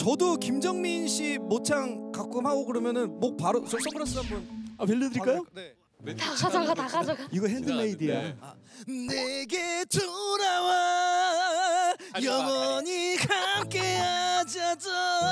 저도 김정민 씨 모창 가끔 하고 그러면은 목 바로 저 선글라스 한번 빌려드릴까요? 네. 다 가져가. 이거 핸드메이드야. 네. 내게 돌아와 영원히 함께하자도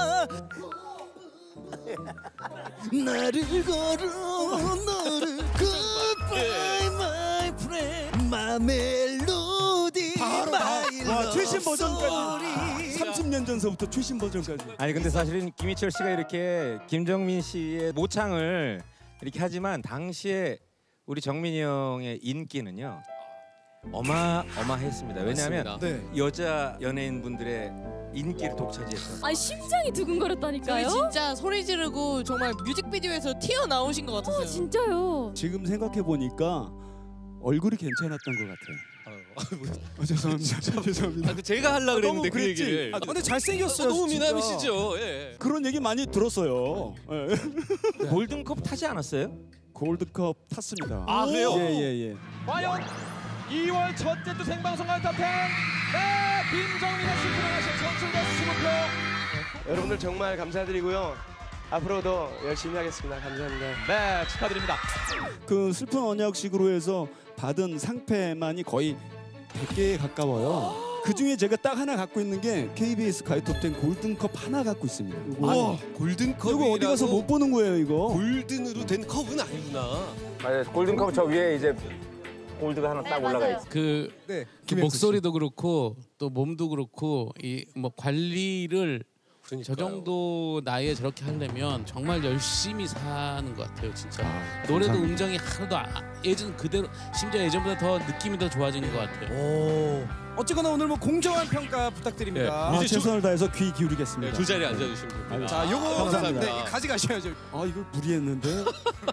나를 걸어 너를 Goodbye my friend My melody 와, 최신 버전까지. 30년 전서부터 최신 버전까지. 아니 근데 사실은 김희철 씨가 이렇게 김정민 씨의 모창을 이렇게 하지만 당시에 우리 정민이 형의 인기는요 어마어마했습니다. 왜냐하면 네. 여자 연예인분들의 인기를 독차지했어요. 아니 심장이 두근거렸다니까요. 저희 진짜 소리 지르고 정말 뮤직비디오에서 튀어나오신 것 같았어요. 진짜요. 지금 생각해 보니까 얼굴이 괜찮았던 것 같아요. 죄송합니다. 죄송합니다. 제가 하려고 그랬는데 너무 그 그랬지? 얘기를. 근데 잘생겼어요. 너무 진짜. 미남이시죠. 예. 그런 얘기 많이 들었어요. 예. 골든컵 타지 않았어요? 골드컵 탔습니다. 아, 그래요? 예. 과연 2월 첫째 주 생방송 알타텐 네 김정민의 신부랑하신 전출대 15표. 여러분들 정말 감사드리고요. 앞으로도 열심히 하겠습니다. 감사합니다. 네 축하드립니다. 그 슬픈 언약식으로 해서 받은 상패만이 거의 100개에 가까워요. 그 중에 제가 딱 하나 갖고 있는 게 KBS 가요톱10 골든컵 하나 갖고 있습니다. 이거 골든컵. 이거 어디 가서 못 보는 거예요, 이거. 골든으로 된 컵은 아니구나. 맞아요. 골든컵 저 위에 이제 골드가 하나 딱 올라가 있어요. 그 목소리도 그렇고 또 몸도 그렇고 이 뭐 관리를 저 정도 나이에 저렇게 하려면 정말 열심히 사는 것 같아요, 진짜. 노래도 음정이 하나도 예전 그대로, 심지어 예전보다 더 느낌이 더 좋아지는 것 같아요. 어쨌거나 오늘 뭐 공정한 평가 부탁드립니다. 최선을 다해서 귀 기울이겠습니다. 두 자리에 앉아주시면 됩니다. 자, 요거 감사합니다. 네, 가져가셔야죠. 이걸 무리했는데.